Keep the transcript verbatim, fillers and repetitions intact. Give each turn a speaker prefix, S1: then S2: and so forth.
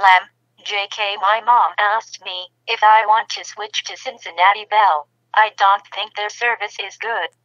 S1: Lamme, J K. My mom asked me if I want to switch to Cincinnati Bell. I don't think their service is good.